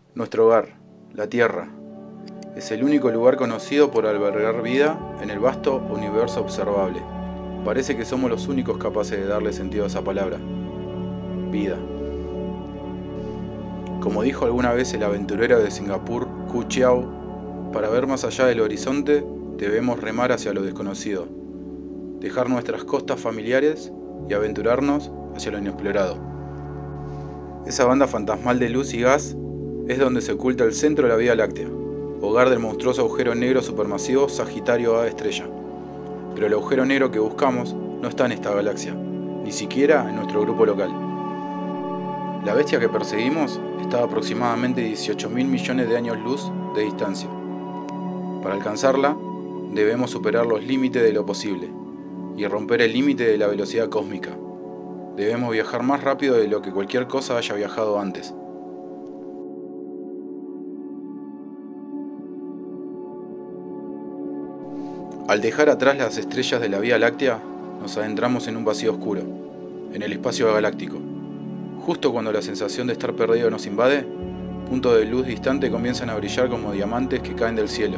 Nuestro hogar, la Tierra, es el único lugar conocido por albergar vida en el vasto universo observable. Parece que somos los únicos capaces de darle sentido a esa palabra. Vida. Como dijo alguna vez el aventurero de Singapur, Ku Chiao, para ver más allá del horizonte debemos remar hacia lo desconocido, dejar nuestras costas familiares y aventurarnos hacia lo inexplorado. Esa banda fantasmal de luz y gas es donde se oculta el centro de la Vía Láctea, hogar del monstruoso agujero negro supermasivo Sagitario A estrella. Pero el agujero negro que buscamos no está en esta galaxia, ni siquiera en nuestro grupo local. La bestia que perseguimos está a aproximadamente 18.000 millones de años luz de distancia. Para alcanzarla, debemos superar los límites de lo posible y romper el límite de la velocidad cósmica. Debemos viajar más rápido de lo que cualquier cosa haya viajado antes. Al dejar atrás las estrellas de la Vía Láctea, nos adentramos en un vacío oscuro, en el espacio galáctico. Justo cuando la sensación de estar perdido nos invade, puntos de luz distante comienzan a brillar como diamantes que caen del cielo.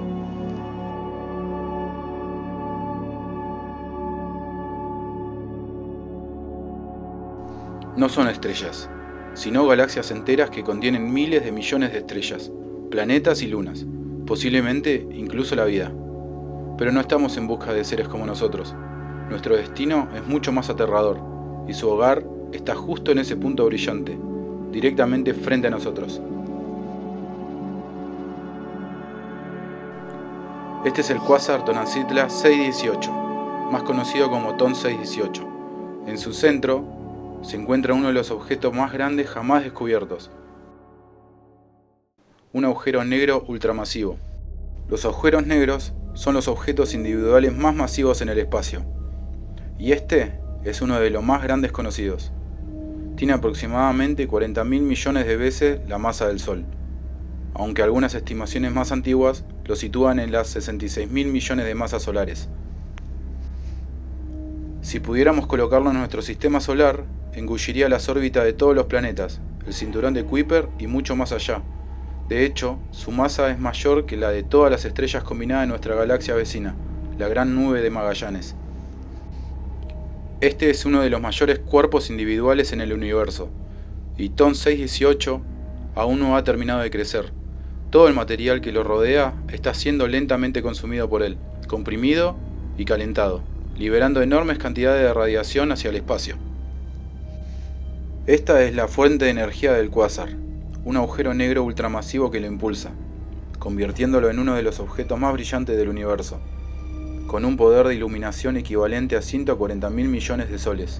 No son estrellas, sino galaxias enteras que contienen miles de millones de estrellas, planetas y lunas, posiblemente incluso la vida. Pero no estamos en busca de seres como nosotros. Nuestro destino es mucho más aterrador, y su hogar está justo en ese punto brillante, directamente frente a nosotros. Este es el cuásar Tonantzintla 618, más conocido como TON 618. En su centro se encuentra uno de los objetos más grandes jamás descubiertos, un agujero negro ultramasivo. Los agujeros negros son los objetos individuales más masivos en el espacio, y este es uno de los más grandes conocidos. Tiene aproximadamente 40.000 millones de veces la masa del Sol, aunque algunas estimaciones más antiguas lo sitúan en las 66.000 millones de masas solares. Si pudiéramos colocarlo en nuestro sistema solar, engulliría las órbitas de todos los planetas, el cinturón de Kuiper y mucho más allá. De hecho, su masa es mayor que la de todas las estrellas combinadas de nuestra galaxia vecina, la Gran Nube de Magallanes. Este es uno de los mayores cuerpos individuales en el universo, y TON 618 aún no ha terminado de crecer. Todo el material que lo rodea está siendo lentamente consumido por él, comprimido y calentado, liberando enormes cantidades de radiación hacia el espacio. Esta es la fuente de energía del cuásar, un agujero negro ultramasivo que lo impulsa, convirtiéndolo en uno de los objetos más brillantes del universo, con un poder de iluminación equivalente a 140.000 millones de soles.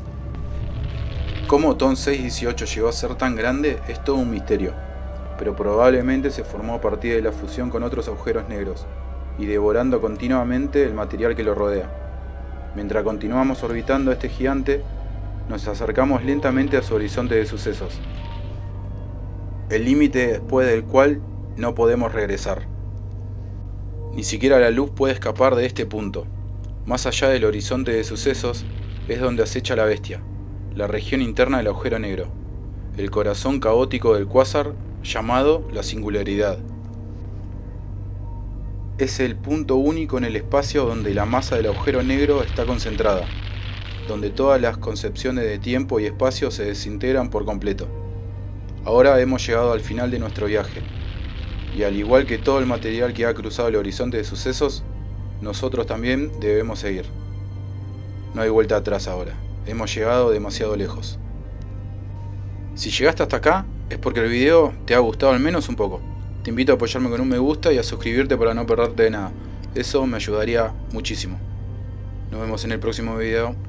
Cómo TON 618 llegó a ser tan grande es todo un misterio, pero probablemente se formó a partir de la fusión con otros agujeros negros, y devorando continuamente el material que lo rodea. Mientras continuamos orbitando a este gigante, nos acercamos lentamente a su horizonte de sucesos, el límite después del cual no podemos regresar. Ni siquiera la luz puede escapar de este punto. Más allá del horizonte de sucesos es donde acecha la bestia, la región interna del agujero negro, el corazón caótico del cuásar llamado la singularidad. Es el punto único en el espacio donde la masa del agujero negro está concentrada, donde todas las concepciones de tiempo y espacio se desintegran por completo. Ahora hemos llegado al final de nuestro viaje, y al igual que todo el material que ha cruzado el horizonte de sucesos, nosotros también debemos seguir. No hay vuelta atrás ahora, hemos llegado demasiado lejos. Si llegaste hasta acá, es porque el video te ha gustado al menos un poco. Te invito a apoyarme con un me gusta y a suscribirte para no perderte de nada, eso me ayudaría muchísimo. Nos vemos en el próximo video.